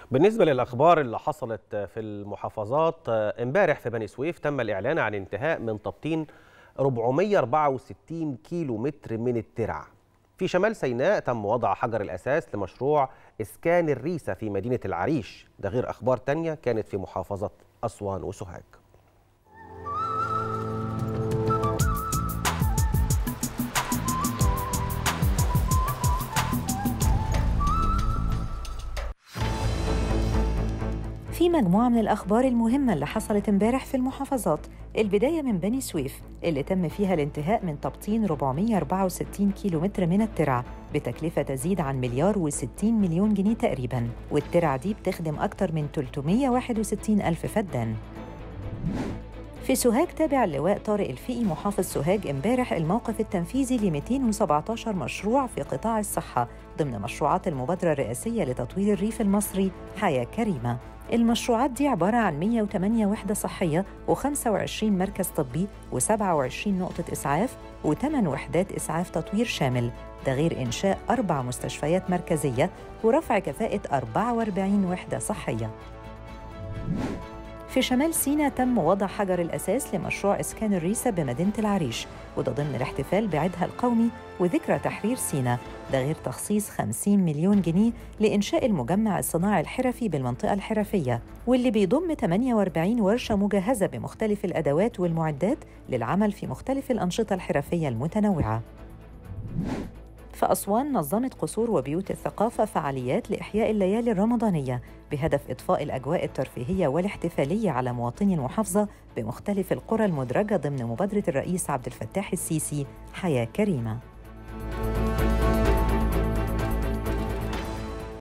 بالنسبة للأخبار اللي حصلت في المحافظات، امبارح في بني سويف تم الإعلان عن انتهاء من تبطين 464 كيلو متر من الترع. في شمال سيناء تم وضع حجر الأساس لمشروع إسكان الريسة في مدينة العريش، ده غير أخبار تانية كانت في محافظة أسوان وسوهاج. في مجموعة من الأخبار المهمة اللي حصلت امبارح في المحافظات. البداية من بني سويف اللي تم فيها الانتهاء من تبطين 464 كيلومتر من الترع بتكلفة تزيد عن $160 مليون تقريباً، والترع دي بتخدم أكتر من 361 ألف فدان. في سوهاج تابع اللواء طارق الفقي محافظ سوهاج امبارح الموقف التنفيذي ل 217 مشروع في قطاع الصحة ضمن مشروعات المبادرة الرئاسية لتطوير الريف المصري حياة كريمة. المشروعات دي عبارة عن 108 وحدة صحية و25 مركز طبي و27 نقطة إسعاف و8 وحدات إسعاف تطوير شامل، ده غير إنشاء 4 مستشفيات مركزية ورفع كفاءة 44 وحدة صحية. في شمال سيناء تم وضع حجر الأساس لمشروع إسكان الريسة بمدينة العريش، وده ضمن الاحتفال بعيدها القومي وذكرى تحرير سيناء، ده غير تخصيص 50 مليون جنيه لإنشاء المجمع الصناعي الحرفي بالمنطقة الحرفية، واللي بيضم 48 ورشة مجهزة بمختلف الأدوات والمعدات للعمل في مختلف الأنشطة الحرفية المتنوعة. في أسوان نظمت قصور وبيوت الثقافة فعاليات لإحياء الليالي الرمضانية بهدف إضفاء الأجواء الترفيهية والاحتفالية على مواطني المحافظة بمختلف القرى المدرجة ضمن مبادرة الرئيس عبد الفتاح السيسي حياة كريمة.